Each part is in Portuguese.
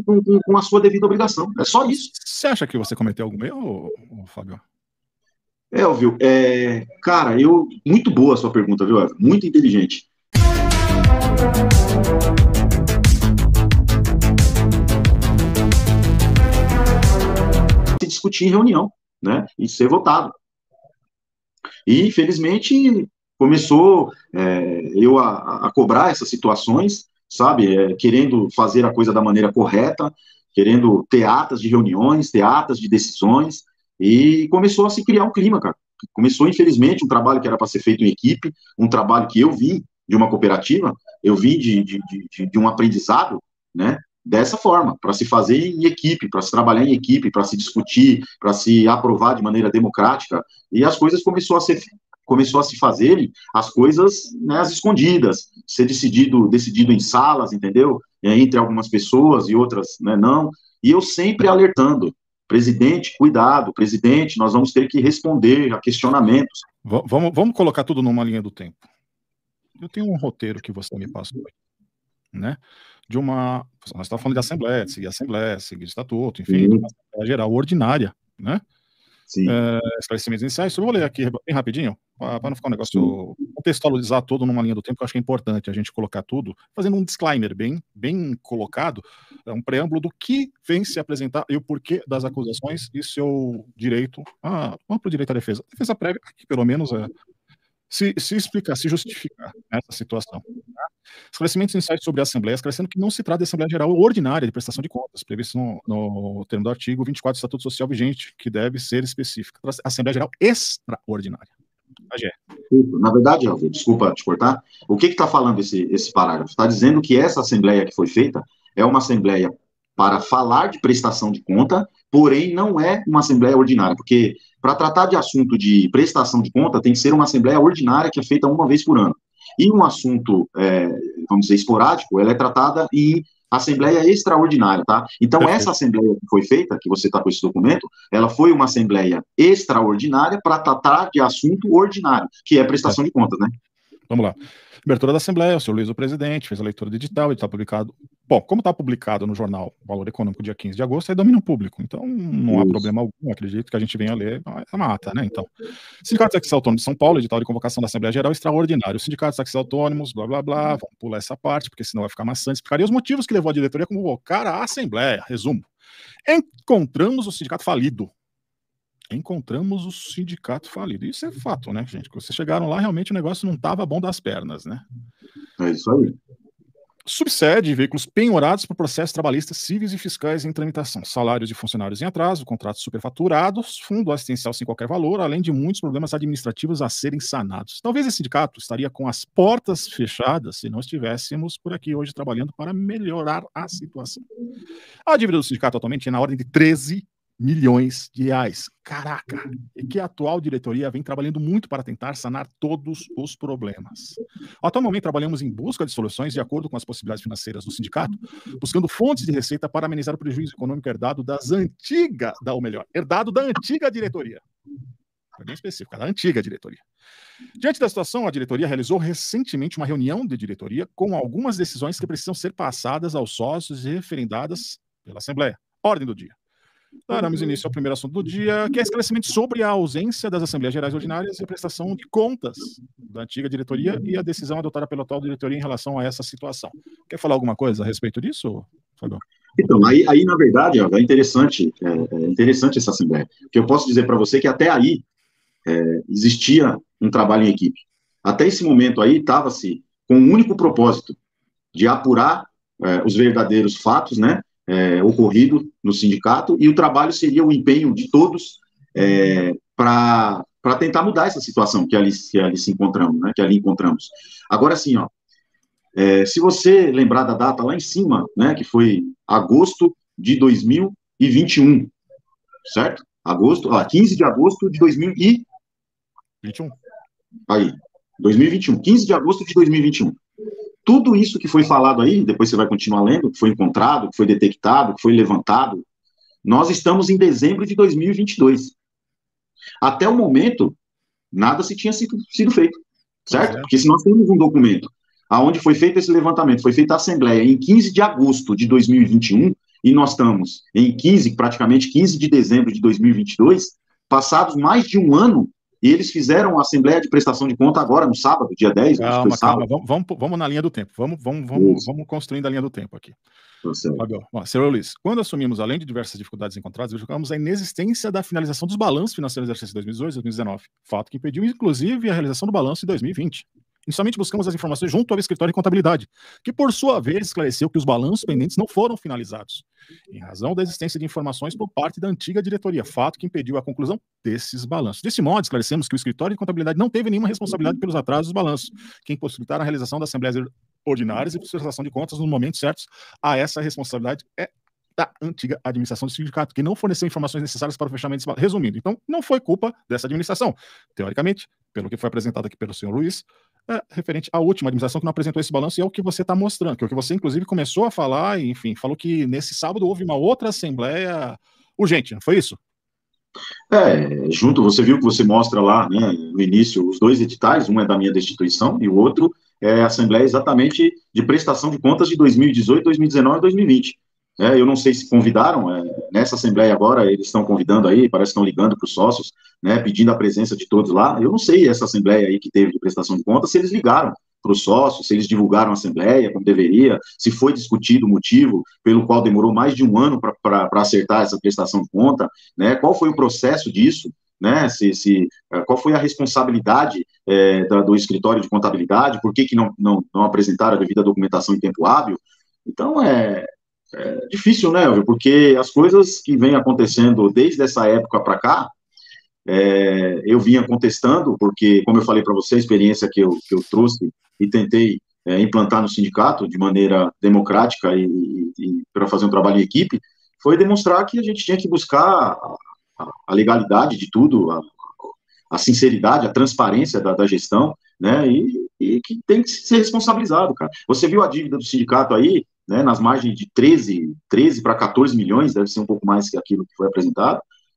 com a sua devida obrigação. É só isso. Você acha que você cometeu algum erro, Fábio? Elvio, cara, muito boa a sua pergunta, viu, Elvio? Muito inteligente. Se discutir em reunião, né? E ser votado. E, infelizmente, começou eu a cobrar essas situações, sabe? Querendo fazer a coisa da maneira correta, querendo ter atas de reuniões, ter atas de decisões, e começou a se criar um clima, cara. Começou, infelizmente, um trabalho que era para ser feito em equipe, um trabalho que eu vi de uma cooperativa, eu vi de um aprendizado, né? Dessa forma, para se fazer em equipe, para se trabalhar em equipe, para se discutir, para se aprovar de maneira democrática, e as coisas começou a se fazerem, as coisas, né, as escondidas, ser decidido em salas, entendeu? Entre algumas pessoas e outras, né, não, e eu sempre alertando, presidente, cuidado, presidente, nós vamos ter que responder a questionamentos. Vamos colocar tudo numa linha do tempo. Eu tenho um roteiro que você me passou, né? Nós estamos falando de assembleia, seguir estatuto, enfim, de uma assembleia geral ordinária, né? Sim. Esclarecimentos iniciais. Eu vou ler aqui bem rapidinho, para não ficar um negócio, contextualizar todo numa linha do tempo, que eu acho que é importante a gente colocar tudo, fazendo um disclaimer bem colocado, um preâmbulo do que vem se apresentar e o porquê das acusações e seu direito, amplo direito à defesa. A defesa prévia, que pelo menos se explicar, se justificar essa situação. Tá? Esclarecimentos iniciais sobre a Assembleia, esclarecendo que não se trata de Assembleia Geral ordinária de prestação de contas, previsto no termo do artigo 24 do Estatuto Social vigente, que deve ser específica. Assembleia Geral extraordinária. Na verdade, Elvio, desculpa te cortar, o que está falando esse parágrafo? Está dizendo que essa Assembleia que foi feita é uma Assembleia para falar de prestação de conta, porém não é uma Assembleia ordinária, porque para tratar de assunto de prestação de conta tem que ser uma Assembleia ordinária que é feita uma vez por ano. E um assunto, vamos dizer, esporádico, ela é tratada em Assembleia Extraordinária, tá? Então, perfeito. Essa Assembleia que foi feita, que você está com esse documento, ela foi uma Assembleia Extraordinária para tratar de assunto ordinário, que é prestação de contas, né? Vamos lá. Abertura da Assembleia, o senhor Luiz, o presidente, fez a leitura do edital publicado. Bom, como está publicado no jornal Valor Econômico, dia 15 de agosto, é domínio público, então não há problema algum, acredito que a gente venha ler a mata, né? Então, Sindicato dos Taxistas Autônomos de São Paulo, edital de convocação da Assembleia Geral Extraordinária. Os Sindicatos dos Taxistas Autônomos, blá, blá, blá, vamos pular essa parte, porque senão vai ficar maçante. Explicaria os motivos que levou a diretoria a convocar a Assembleia. Resumo. Encontramos o sindicato falido. Encontramos o sindicato falido. Isso é fato, né, gente? Quando vocês chegaram lá, realmente o negócio não estava bom das pernas, né? É isso aí. Subsede veículos penhorados por processos trabalhistas cíveis e fiscais em tramitação, salários de funcionários em atraso, contratos superfaturados, fundo assistencial sem qualquer valor, além de muitos problemas administrativos a serem sanados. Talvez esse sindicato estaria com as portas fechadas se não estivéssemos por aqui hoje trabalhando para melhorar a situação. A dívida do sindicato atualmente é na ordem de 13 milhões de reais. Caraca! E que a atual diretoria vem trabalhando muito para tentar sanar todos os problemas. Atualmente trabalhamos em busca de soluções de acordo com as possibilidades financeiras do sindicato, buscando fontes de receita para amenizar o prejuízo econômico herdado da antiga diretoria. Foi bem específico, da antiga diretoria. Diante da situação, a diretoria realizou recentemente uma reunião de diretoria com algumas decisões que precisam ser passadas aos sócios e referendadas pela Assembleia. Ordem do dia. Daremos início ao primeiro assunto do dia, que é esclarecimento sobre a ausência das Assembleias Gerais Ordinárias e a prestação de contas da antiga diretoria e a decisão adotada pela atual diretoria em relação a essa situação. Quer falar alguma coisa a respeito disso, Fábio? Então, aí na verdade, é interessante essa Assembleia, porque eu posso dizer para você que até aí existia um trabalho em equipe. Até esse momento aí, estava-se com um único propósito de apurar os verdadeiros fatos, né, ocorrido no sindicato, e o trabalho seria o empenho de todos para tentar mudar essa situação que ali se encontramos, né, que ali encontramos. Agora sim, se você lembrar da data lá em cima, né, que foi agosto de 2021, certo? 15 de agosto de 2021. Aí, 2021, 15 de agosto de 2021. Tudo isso que foi falado aí, depois você vai continuar lendo, que foi encontrado, que foi detectado, que foi levantado, nós estamos em dezembro de 2022. Até o momento, nada se tinha sido feito, certo? Porque se nós temos um documento aonde foi feito esse levantamento, foi feita a Assembleia em 15 de agosto de 2021, e nós estamos em 15, praticamente 15 de dezembro de 2022, passados mais de um ano, e eles fizeram a Assembleia de Prestação de Conta agora, no sábado, dia 10, acho que foi sábado. Calma, vamos na linha do tempo, vamos construindo a linha do tempo aqui. Tá, bom, senhor Luiz, quando assumimos, além de diversas dificuldades encontradas, verificamos a inexistência da finalização dos balanços financeiros do exercício 2018 e 2019, fato que impediu, inclusive, a realização do balanço de 2020. Inicialmente buscamos as informações junto ao escritório de contabilidade, que, por sua vez, esclareceu que os balanços pendentes não foram finalizados, em razão da existência de informações por parte da antiga diretoria, fato que impediu a conclusão desses balanços. Desse modo, esclarecemos que o escritório de contabilidade não teve nenhuma responsabilidade pelos atrasos dos balanços, que impossibilitaram a realização das assembleias ordinárias e prestação de contas nos momentos certos. A essa responsabilidade é da antiga administração do sindicato, que não forneceu informações necessárias para o fechamento desse. Resumindo, então, não foi culpa dessa administração. Teoricamente, pelo que foi apresentado aqui pelo senhor Luiz, referente à última administração que não apresentou esse balanço, e é o que você está mostrando, que é o que você, inclusive, começou a falar, e, enfim, falou que nesse sábado houve uma outra assembleia urgente, não foi isso? Junto, você viu que você mostra lá, né, no início, os dois editais, um é da minha destituição e o outro é a Assembleia exatamente de prestação de contas de 2018, 2019 e 2020. Eu não sei se convidaram, nessa Assembleia agora, eles estão convidando aí, parece que estão ligando para os sócios, né, pedindo a presença de todos lá. Eu não sei essa Assembleia aí que teve de prestação de contas, se eles ligaram para os sócios, se eles divulgaram a Assembleia como deveria, se foi discutido o motivo pelo qual demorou mais de um ano para acertar essa prestação de conta, né, qual foi o processo disso, né, qual foi a responsabilidade do escritório de contabilidade, por que não apresentaram a devida documentação em tempo hábil. Então, é difícil, né, Elvio, porque as coisas que vêm acontecendo desde essa época para cá, eu vinha contestando, porque, como eu falei para você, a experiência que eu trouxe e tentei implantar no sindicato de maneira democrática e para fazer um trabalho em equipe, foi demonstrar que a gente tinha que buscar a legalidade de tudo, a sinceridade, a transparência da gestão, né, e que tem que ser responsabilizado, cara. Você viu a dívida do sindicato aí, né, nas margens de 13 para 14 milhões, deve ser um pouco mais que aquilo que foi apresentado.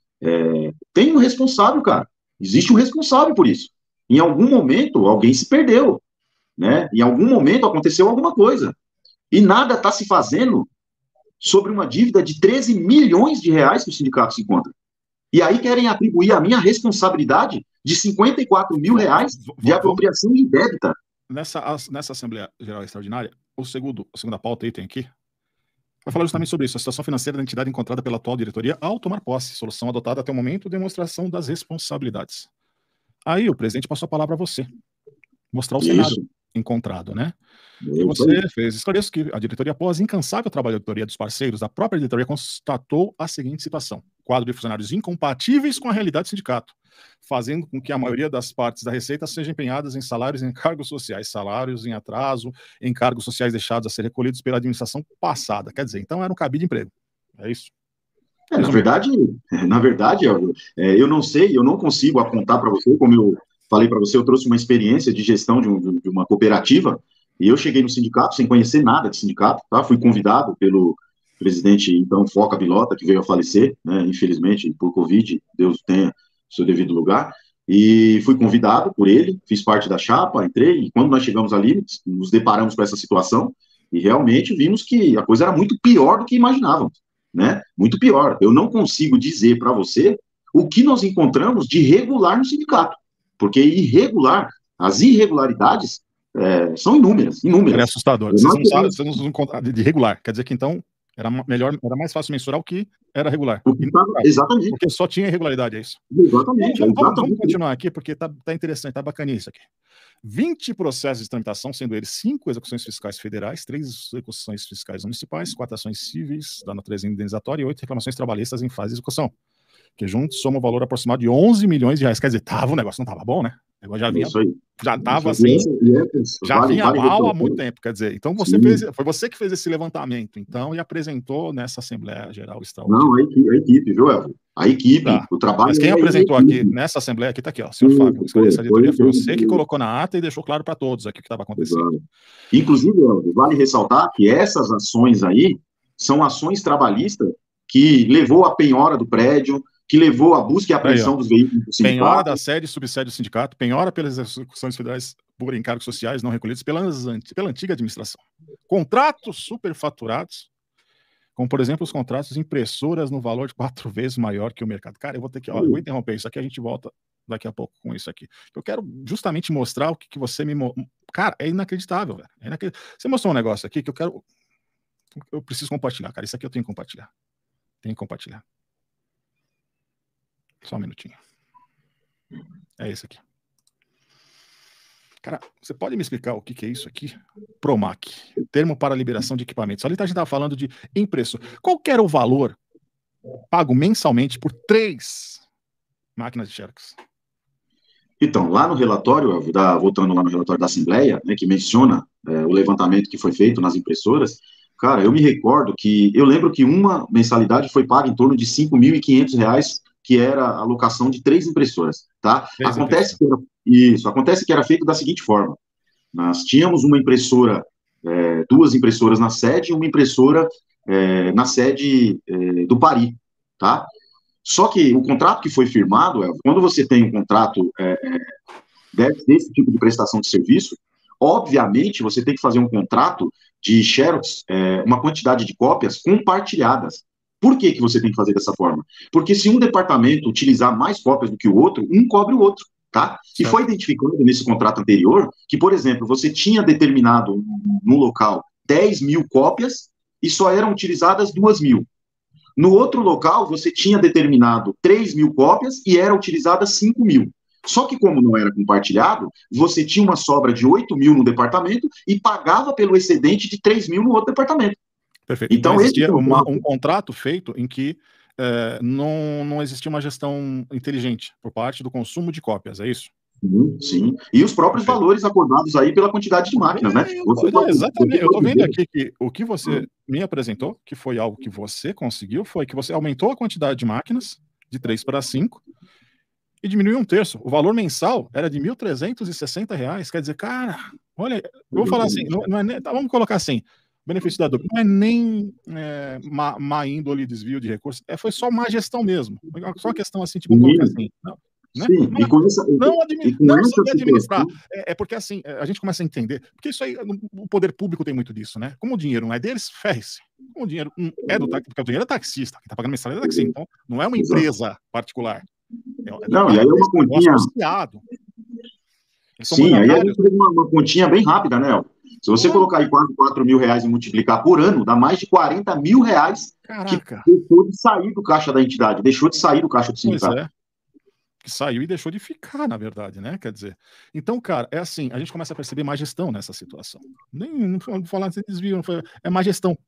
Tem um responsável, cara. Existe um responsável por isso. Em algum momento, alguém se perdeu, né? Em algum momento aconteceu alguma coisa. E nada está se fazendo sobre uma dívida de 13 milhões de reais que o sindicato se encontra. E aí querem atribuir a minha responsabilidade de 54 mil reais de apropriação indébita. Nessa Assembleia Geral Extraordinária, a segunda pauta aí tem aqui, vai falar justamente sobre isso, a situação financeira da entidade encontrada pela atual diretoria ao tomar posse, solução adotada até o momento, demonstração das responsabilidades. Aí o presidente passou a palavra a você, mostrar o cenário encontrado, né? E você fez. Esclareço que a diretoria, após incansável trabalho da diretoria dos parceiros, a própria diretoria constatou a seguinte situação: quadro de funcionários incompatíveis com a realidade do sindicato, fazendo com que a maioria das partes da receita sejam empenhadas em salários e encargos sociais, salários em atraso, encargos sociais deixados a ser recolhidos pela administração passada. Quer dizer, então era um cabide de emprego. É isso? Na verdade, eu não sei, eu não consigo apontar para você, como eu falei para você, eu trouxe uma experiência de gestão de uma cooperativa, e eu cheguei no sindicato sem conhecer nada de sindicato, tá? Fui convidado pelo presidente, então, Foca Bilota, que veio a falecer, né, infelizmente, por Covid, Deus tenha seu devido lugar, e fui convidado por ele, fiz parte da chapa, entrei, e quando nós chegamos ali, nos deparamos com essa situação, e realmente vimos que a coisa era muito pior do que imaginávamos, né? Muito pior. Eu não consigo dizer para você o que nós encontramos de irregular no sindicato, porque as irregularidades são inúmeras. É assustador. Vocês não encontraram de regular. Quer dizer que então era mais fácil mensurar o que era regular. Exatamente. Porque só tinha irregularidade, é isso? Exatamente. Vamos continuar aqui, porque tá interessante, tá bacaninha isso aqui. 20 processos de tramitação, sendo eles 5 execuções fiscais federais, 3 execuções fiscais municipais, 4 ações cíveis da natureza indenizatória e 8 reclamações trabalhistas em fase de execução, que juntos somam um valor aproximado de 11 milhões de reais. Quer dizer, o negócio não estava bom, né? O negócio já estava assim, já vinha mal há muito tempo, quer dizer. Então foi você que fez esse levantamento, então, e apresentou nessa Assembleia Geral Extraordinária. Não, a equipe, viu, Elvio? A equipe, o trabalho... Mas quem apresentou aqui nessa Assembleia, aqui está aqui, ó, senhor Fábio, essa diretoria foi você que colocou na ata e deixou claro para todos aqui o que estava acontecendo. Exato. Inclusive, Elvio, vale ressaltar que essas ações aí são ações trabalhistas que levou à penhora do prédio, que levou à busca e apreensão dos veículos do sindicato. Penhora da sede e subsede do sindicato, penhora pelas execuções federais por encargos sociais não recolhidos pela antiga administração. Contratos superfaturados, como, por exemplo, os contratos de impressoras no valor de 4 vezes maior que o mercado. Cara, eu vou ter que, ó, eu vou interromper isso aqui, a gente volta daqui a pouco com isso aqui. Eu quero justamente mostrar o que você me... Cara, é inacreditável, velho. É inacreditável. Você mostrou um negócio aqui que eu preciso compartilhar, cara. Isso aqui eu tenho que compartilhar. Tenho que compartilhar. Só um minutinho. É esse aqui. Cara, você pode me explicar o que é isso aqui? PROMAC, termo para liberação de equipamentos. Ali a gente estava falando de impressora. Qual que era o valor pago mensalmente por 3 máquinas de Xerox? Então, lá no relatório, Elvio, voltando lá no relatório da Assembleia, né, que menciona o levantamento que foi feito nas impressoras, cara, eu me recordo que, eu lembro que uma mensalidade foi paga em torno de R$ 5.500, que era a alocação de 3 impressoras, tá? Acontece que era feito da seguinte forma: nós tínhamos uma impressora, 2 impressoras na sede e uma impressora na sede do Paris, tá? Só que o contrato que foi firmado, quando você tem um contrato desse tipo de prestação de serviço, obviamente você tem que fazer um contrato de Xerox, uma quantidade de cópias compartilhadas. Por que você tem que fazer dessa forma? Porque se um departamento utilizar mais cópias do que o outro, um cobre o outro, tá? E foi identificado nesse contrato anterior que, por exemplo, você tinha determinado no local 10.000 cópias e só eram utilizadas 2.000. No outro local, você tinha determinado 3.000 cópias e eram utilizadas 5.000. Só que, como não era compartilhado, você tinha uma sobra de 8.000 no departamento e pagava pelo excedente de 3.000 no outro departamento. Perfeito. Então existia um contrato feito em que não existia uma gestão inteligente por parte do consumo de cópias, é isso? Sim. E os próprios valores acordados aí pela quantidade de máquinas, né? Exatamente. Eu estou vendo aqui que o que você me apresentou, que foi algo que você conseguiu, foi que você aumentou a quantidade de máquinas de 3 para 5 e diminuiu 1/3. O valor mensal era de R$ 1.360. Quer dizer, cara, olha, eu vou falar assim, não é nem, vamos colocar assim, benefício da dúvida, não é nem má índole, desvio de recursos, foi só má gestão mesmo. Só questão assim, tipo, vamos colocar assim, não. Né? Sim, não saber administrar. É porque assim, a gente começa a entender, porque isso aí, o poder público tem muito disso, né? Como o dinheiro não é deles, ferre-se. Como o dinheiro é do taxista, porque o dinheiro é taxista, que tá pagando mensalidade é taxista, então não é uma empresa particular. Não, e aí é uma continha associado. Sim, aí a gente fez uma continha bem rápida, né? Se você colocar aí R$ 4.000 e multiplicar por ano, dá mais de R$ 40.000 Caraca. Que deixou de sair do caixa da entidade, deixou de sair do caixa do sindicato. Pois é. Que saiu e deixou de ficar, na verdade, né? Quer dizer, então, cara, é assim, a gente começa a perceber má gestão nessa situação. Não vou falar de desvio, é má gestão.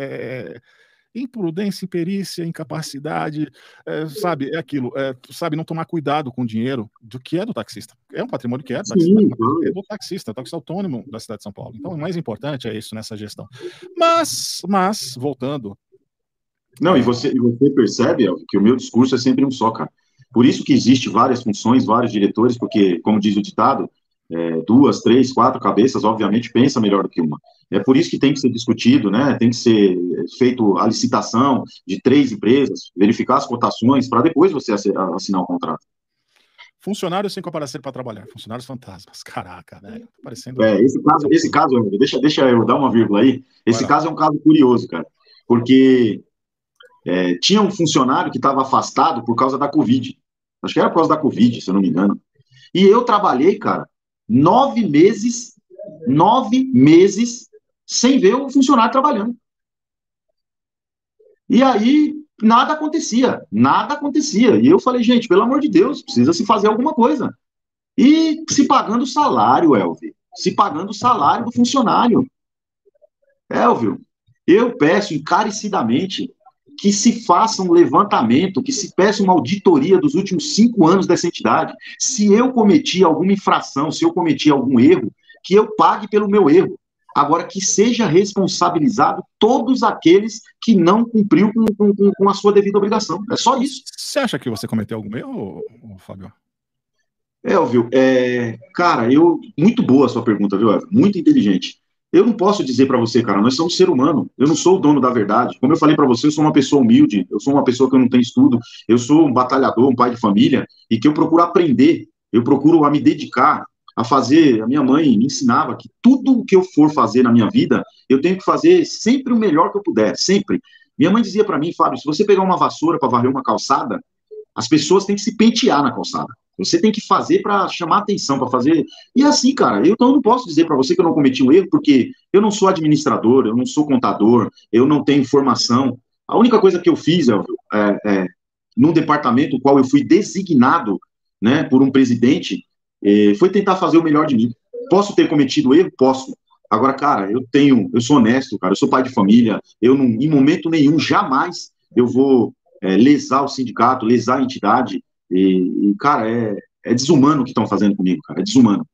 Imprudência, imperícia, incapacidade, sabe, é aquilo, sabe, não tomar cuidado com o dinheiro do que é do taxista. É um patrimônio que é do taxista, é do taxista autônomo da cidade de São Paulo. Então, o mais importante é isso nessa gestão. Mas voltando... Não, e você percebe, Elvio, que o meu discurso é sempre um só, cara. Por isso que existe várias funções, vários diretores, porque, como diz o ditado, 2, 3, 4 cabeças, obviamente, pensa melhor do que uma. É por isso que tem que ser discutido, né? Tem que ser feito a licitação de 3 empresas, verificar as cotações, para depois você assinar o contrato. Funcionários sem comparação para trabalhar, funcionários fantasmas. Caraca, velho. Tá parecendo... Esse caso, deixa eu dar uma vírgula aí. Esse caso é um caso curioso, cara, porque tinha um funcionário que estava afastado por causa da Covid. Acho que era por causa da Covid, se eu não me engano. E eu trabalhei, cara, 9 meses sem ver o funcionário trabalhando. E aí, nada acontecia. E eu falei, gente, pelo amor de Deus, precisa se fazer alguma coisa. E se pagando o salário, Elvio. Se pagando o salário do funcionário. Elvio, eu peço encarecidamente que se faça um levantamento, que se peça uma auditoria dos últimos 5 anos dessa entidade. Se eu cometi alguma infração, se eu cometi algum erro, que eu pague pelo meu erro. Agora, que seja responsabilizado todos aqueles que não cumpriu com a sua devida obrigação. É só isso. Você acha que você cometeu algum erro, Fábio? Elvio, cara, muito boa a sua pergunta, viu, Elvio? Muito inteligente. Eu não posso dizer para você, cara, nós somos ser humano, eu não sou o dono da verdade. Como eu falei para você, eu sou uma pessoa humilde, eu sou uma pessoa que não tem estudo, eu sou um batalhador, um pai de família, e que eu procuro aprender, eu procuro me dedicar a fazer. A minha mãe me ensinava que tudo o que eu for fazer na minha vida, eu tenho que fazer sempre o melhor que eu puder, sempre. Minha mãe dizia para mim, Fábio, se você pegar uma vassoura para varrer uma calçada, as pessoas têm que se pentear na calçada. Você tem que fazer para chamar atenção, para fazer. E é assim, cara, eu não posso dizer para você que eu não cometi um erro, porque eu não sou administrador, eu não sou contador, eu não tenho formação. A única coisa que eu fiz, Elvio, num departamento qual eu fui designado, né, por um presidente, foi tentar fazer o melhor de mim. Posso ter cometido erro? Posso. Agora, cara, eu sou honesto, cara, eu sou pai de família, eu não, em momento nenhum, jamais eu vou lesar o sindicato, lesar a entidade, cara, é desumano o que estão fazendo comigo, cara, é desumano.